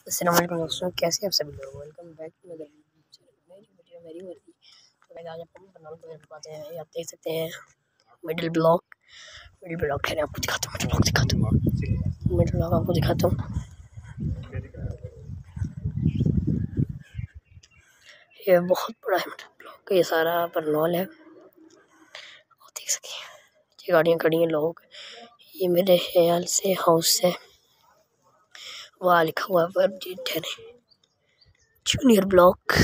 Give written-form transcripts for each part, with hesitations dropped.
अस्सलाम वालेकुम दोस्तों, कैसे आप सभी लोग। वेलकम बैक टू मेरी वीडियो मेरी मर्जी। तो मैं आज आपको बनाना दिखाते हैं। ये आप देख सकते हैं मिडिल ब्लॉक है। आपको दिखाता हूँ मिडिल ब्लॉक आपको दिखाता हूँ। ये बहुत बड़ा है मिडिल ब्लॉक, ये सारा बरनॉल है। आप देख सकते हैं ये गाड़ियाँ खड़ी हैं, लोग। ये मेरे ख्याल से हाउस है, वहाँ लिखा हुआ है जूनियर ब्लॉक।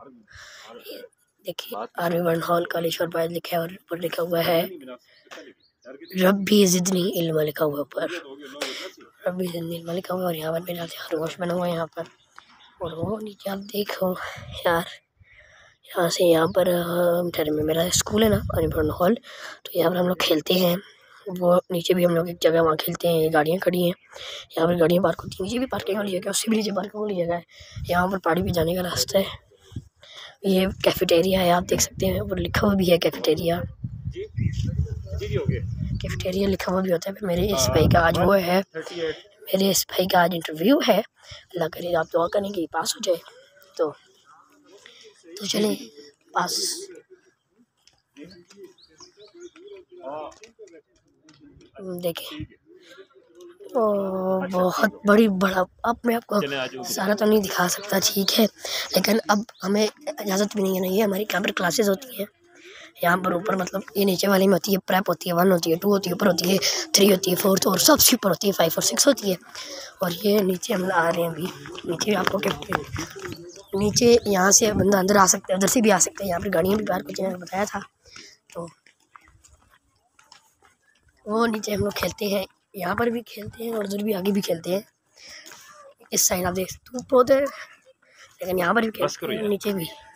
देखिए आर्मी बरनॉल कालेश्वर बाइज लिखा है और ऊपर लिखा हुआ है रब्बी ज़िदनी इल्मा लिखा हुआ ऊपर, रब्बी ज़िदनी इल्मा लिखा हुआ। और यहाँ पर मेरे खरगोश बना हुआ है यहाँ पर। और वो नीचे आप देखो यार, यहाँ से यहाँ पर में मेरा स्कूल है ना आर्मी बरनॉल, तो यहाँ पर हम लोग खेलते हैं। वो नीचे भी हम लोग एक जगह वहाँ खेलते हैं। ये गाड़ियाँ खड़ी हैं, यहाँ पर गाड़ियाँ पार्क होती हैं। नीचे भी पार्किंग वाली जगह है, उससे भी नीचे पार्किंग वाली जगह है। यहाँ पर पहाड़ी पे जाने का रास्ता है। ये कैफेटेरिया है, आप देख सकते हैं ऊपर लिखा हुआ भी है कैफेटेरिया लिखा हुआ भी होता है। फिर मेरे इस भाई का आज वो है, मेरे इस भाई का आज इंटरव्यू है। अल्लाह करे आप दुआ करेंगे पास हो जाए। तो चलें पास। देखिए बहुत बड़ा। अब मैं आपको सारा तो नहीं दिखा सकता, ठीक है, लेकिन अब हमें इजाज़त भी नहीं है। ये हमारी यहाँ पर क्लासेस होती हैं। यहाँ पर ऊपर मतलब ये नीचे वाली में होती है प्रेप होती है, 1 होती है, 2 होती है, ऊपर होती है 3 होती है, 4 और सबसे ऊपर होती है 5 और 6 होती है। और ये नीचे हम आ रहे हैं अभी। नीचे आपको नीचे यहाँ से बंदा अंदर आ सकता है, उधर से भी आ सकते हैं। यहाँ पर गाड़ियाँ भी पार्क होती हैं, बताया था। तो वो नीचे हम लोग खेलते हैं, यहाँ पर भी खेलते हैं और उधर भी आगे भी खेलते हैं। इस साइड आप देख सकते हो पौधे, लेकिन यहाँ पर भी खेलते हैं, नीचे भी।